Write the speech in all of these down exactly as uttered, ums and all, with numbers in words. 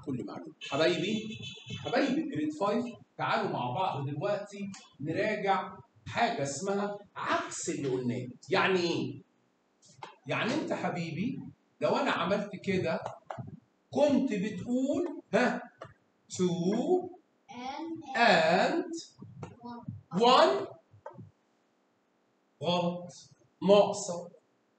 كل معلومه. حبايبي حبايبي جريد خمسة، تعالوا مع بعض دلوقتي نراجع حاجه اسمها عكس اللي قلناه. يعني ايه؟ يعني انت حبيبي لو انا عملت كده كنت بتقول ها two and one غلط، ناقصه.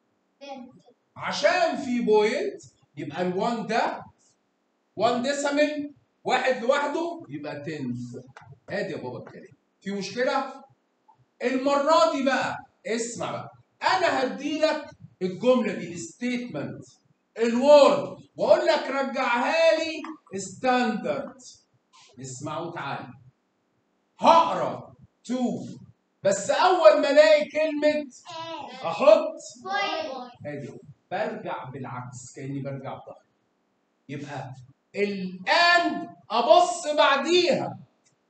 عشان في بوينت يبقى ال1 ده واحد ديسيمال، واحد لوحده يبقى تنس. ادي يا بابا الكلام. في مشكله؟ المره دي بقى اسمع بقى، انا هديلك الجمله دي الستيتمنت الوورد واقول لك رجعها لي ستاندرد. اسمع وتعالى. هقرا تو بس اول ما الاقي كلمه احط ادي برجع بالعكس كاني برجع بظهري. يبقى الاند ابص بعديها.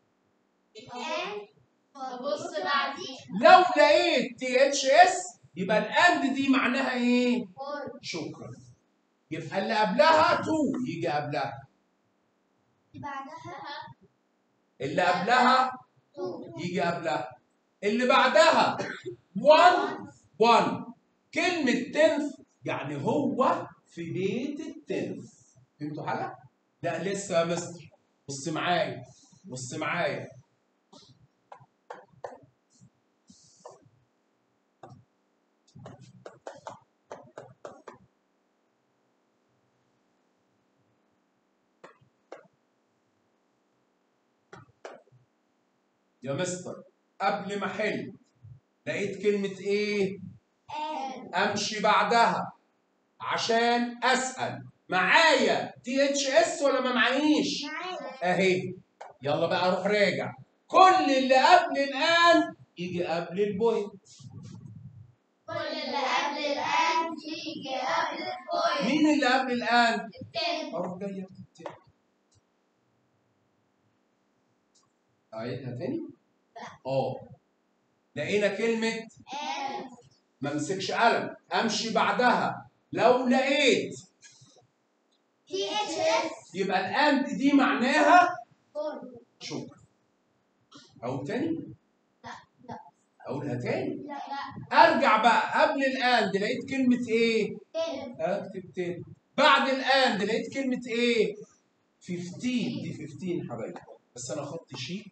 ابص بعديها. لو لقيت تي اتش اس يبقى الاند دي معناها ايه؟ شكرا. يبقى اللي قبلها تو يجي قبلها. بعدها اللي قبلها يجي قبلها. اللي بعدها واحد واحد. كلمة تنث يعني هو في بيت التنث. فهمتوا حاجة؟ لا لسه يا مستر. بص معايا بص معايا. يا مستر قبل ما احل لقيت كلمة ايه؟ امشي بعدها عشان اسأل معايا تي اتش اس ولا ما معايش؟ اهي. يلا بقى اروح راجع. كل اللي قبل الان يجي قبل البوينت. كل اللي قبل الان يجي قبل البوينت. مين اللي قبل الان؟ التاني. اروح جاي اكتب. اعيدها تاني؟ اه. لقينا كلمة ما امسكش قلم امشي بعدها. لو لقيت تي اتش اس يبقى الاند دي معناها فور. شكرا. اقول تاني؟ لا لا اقولها تاني؟ لا لا. ارجع بقى قبل الاند لقيت كلمة ايه؟ تاني. اكتب تاني. بعد الاند لقيت كلمة ايه؟ خمستاشر. دي خمستاشر حبايبي. بس انا خطي شيك.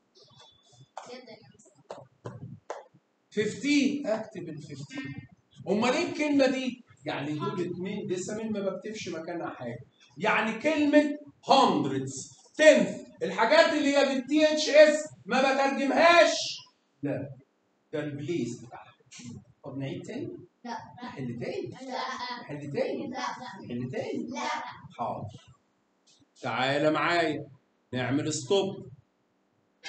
خمستاشر اكتب ال خمستاشر. امال ايه الكلمة دي؟ يعني دول اتنين ديسيمال ما بكتبش مكانها حاجة. يعني كلمة هندردز تنث الحاجات اللي هي بالتي اتش اس ما بترجمهاش. لا ده البليس بتاعها. طب نعيد تاني؟ لا. نحل تاني؟ لا. نحل تاني؟ لا. نحل تاني؟ لا. حاضر. تعالى معايا نعمل ستوب.